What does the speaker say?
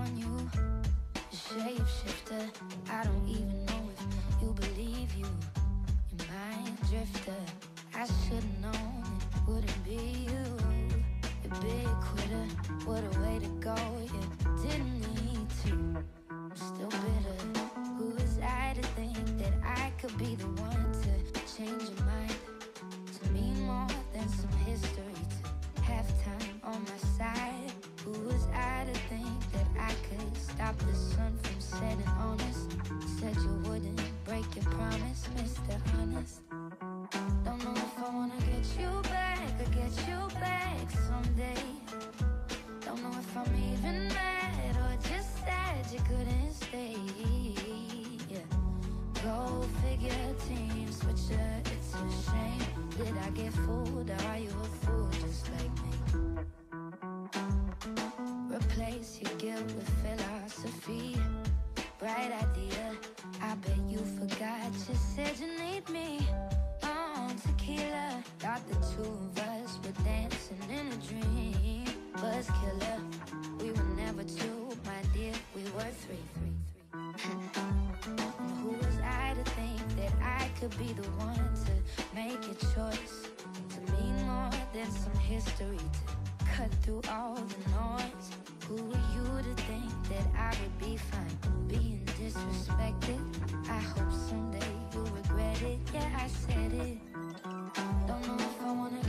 on you. Shapeshifter, I don't even know if you believe you. You're mind drifter. I should've known it wouldn't be you. You big quitter, what a way to go. You didn't need to. I'm still bitter. Who was I to think that I could be the one to change your mind? To mean more than some history, to have time on my side. Who was I to think that I could stop the sun from setting on us? Said you wouldn't break your promise, Mr. Honest. Don't know if I wanna get you back or get you back someday. Don't know if I'm even mad or just sad you couldn't stay. Yeah. Go figure, team switcher, it's a shame. Did I get fooled or are you a fool just like me? Replace your guilt with philosophy. Bright idea, I bet you forgot. You said you need me on tequila. Thought the two of us were dancing in a dream. Buzz killer, we were never two, my dear, we were three. And who was I to think that I could be the one to make a choice? To mean more than some history, to cut through all the noise. Who were you to think that I would be fine being disrespected? I hope someday you'll regret it. Yeah, I said it. Don't know if I wanna